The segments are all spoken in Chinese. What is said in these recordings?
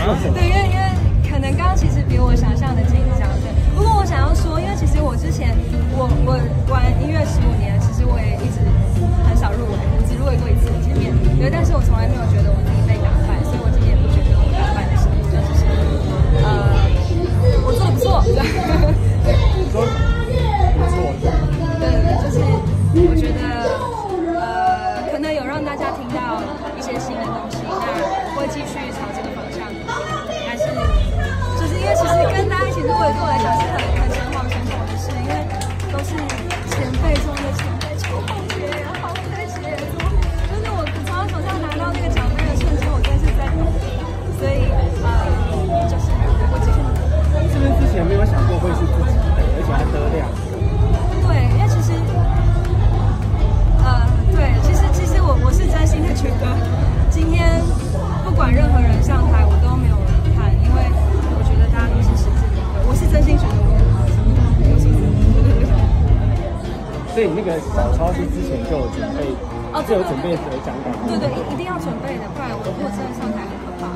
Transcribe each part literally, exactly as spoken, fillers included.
对，因为因为可能刚刚其实比我想象的紧张。对，不过我想要说，因为其实我之前我我玩音乐十五年，其实我也一直很少入围，我只入围过一次前面。对，但是我从来没有觉得我自己被打败，所以我今天也不觉得我打败的时候，就只是呃，我做的不错。对， 不错。 对对，就是我觉得呃，可能有让大家听到一些新的东西，那会继续朝这个方向。还是就是因为其实跟大家一起入围对我来讲是很很神往神往的事，因为都是前辈中的前辈，秋红姐也好，飞姐也好，就是我从他手上拿到那个奖杯的瞬间，我真的是在抖，所以呃，就是我继续努力。 是不是之前没有想过会是自己的，而且还得奖？ 对，因为其实，呃，对，其实其实我我是真心的觉得，今天不管任何人上台，我都没有遗憾，因为我觉得大家都是实至名归。我是真心觉得我我是所以你那个早操是之前就有准备，哦，就有准备得奖感。 对对，一一定要准备的，不然我如果真的上台很可怕。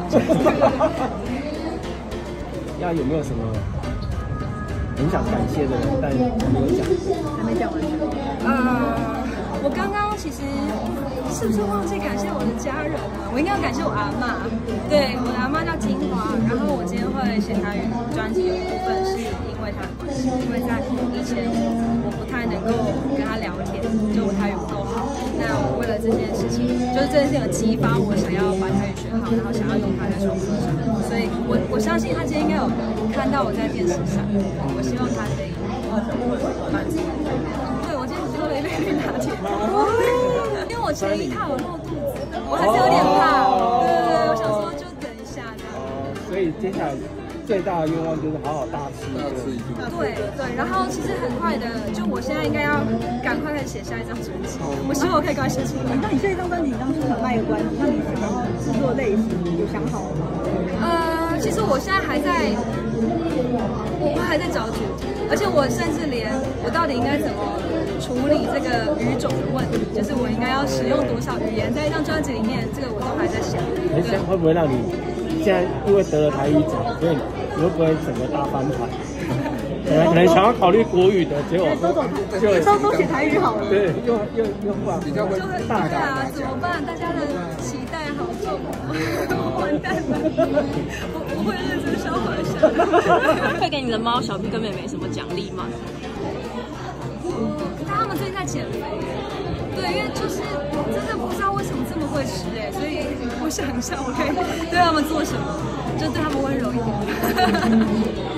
要有没有什么很想感谢的人，但还没有讲， 还没讲完。 呃，我刚刚其实是不是忘记感谢我的家人了？我应该要感谢我阿嬷，对，我的阿嬷叫金华，然后我今天会写台语专辑有一部分是因为她的关系，因为在以前我不太能够跟她聊天，就我台语不够好，那我为了这件事情，就是这件事情有激发我想要把台语学好，然后想要用它在创作上，所以我我相信她今天应该有看到我在电视上，我希望她可以满足。对，我今天喝了一杯绿拿铁，因为我前一趟有露肚子，我还是有点怕。对对对，我想说就等一下这样。 所以接下来最大的愿望就是好好大吃，大吃一顿。 对对，然后其实很快的，就我现在应该要赶快开始写下一张专辑，我希望我可以赶快写出来。 那你这一张专辑当初想卖个关子，那你想要制作类型有想好了吗？ 呃，其实我现在还在，我还在找主题，而且我甚至连我到底应该怎么处理这个语种的问题，就是我应该要使用多少语言在一张专辑里面，这个我都还在想。 很想会不会让你现在因为得了台语奖，所以你会不会整个大翻盘？可能可能想要考虑国语的，结果就都都写台语好了。 对，又又又换比较会大改。对啊，怎么办？大家的期待好重，完蛋了！我不会认真消化一下。 会给你的猫小 B 跟妹妹什么奖励吗？ 但他们最近在减肥，对，因为就是真的不知道为什么这么会吃哎，所以我想一下我可以对他们做什么，就对他们温柔一点。